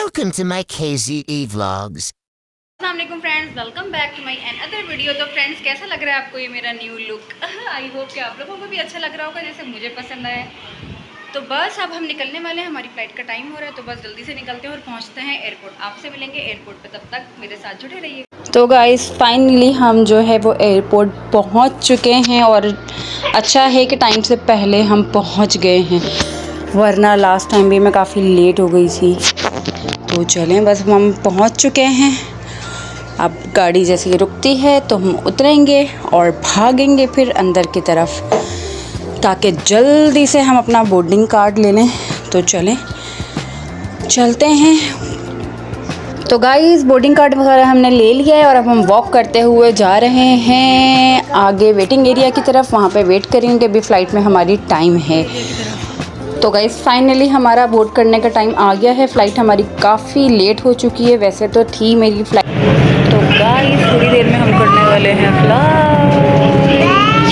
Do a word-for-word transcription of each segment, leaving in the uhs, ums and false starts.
Welcome to my K Z E vlogs. अस्सलामुअलैकुम friends, welcome back to my another video. तो friends, कैसा लग रहा है आपको ये मेरा न्यू लुक? आई होप कि आप लोगों को भी अच्छा लग रहा होगा जैसे मुझे पसंद आया। तो बस अब हम निकलने वाले हैं, हमारी फ़्लाइट का टाइम हो रहा है, तो बस जल्दी से निकलते हैं और पहुंचते हैं एयरपोर्ट। आपसे मिलेंगे एयरपोर्ट पे, तब तक मेरे साथ जुड़े रहिए। तो गाइस फाइनली हम जो है वो एयरपोर्ट पहुंच चुके हैं और अच्छा है कि टाइम से पहले हम पहुंच गए हैं, वरना लास्ट टाइम भी मैं काफ़ी लेट हो गई थी। तो चलें, बस हम पहुंच चुके हैं। अब गाड़ी जैसे ही रुकती है तो हम उतरेंगे और भागेंगे फिर अंदर की तरफ, ताकि जल्दी से हम अपना बोर्डिंग कार्ड ले लें। तो चलें, चलते हैं। तो गाइस बोर्डिंग कार्ड वगैरह हमने ले लिया है और अब हम वॉक करते हुए जा रहे हैं आगे वेटिंग एरिया की तरफ। वहाँ पे वेट करेंगे, अभी फ़्लाइट में हमारी टाइम है। तो गाइस फाइनली हमारा बोर्ड करने का टाइम आ गया है। फ़्लाइट हमारी काफ़ी लेट हो चुकी है, वैसे तो थी मेरी फ़्लाइट। तो गाइस थोड़ी देर में हम करने वाले हैं फ्लाइट।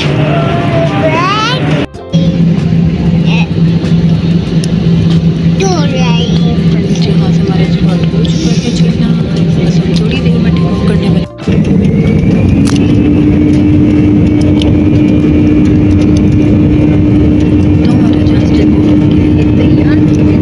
जहाँ से हमारे स्पॉट हो चुका है चलना, बस हम थोड़ी देर में टेक ऑफ करने वाले। तो हमारा जहाज टेक ऑफ के लिए तैयार है।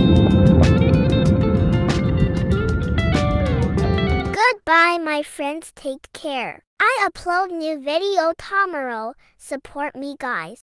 Goodbye, my friends. Take care. I upload new video tomorrow. Support me guys.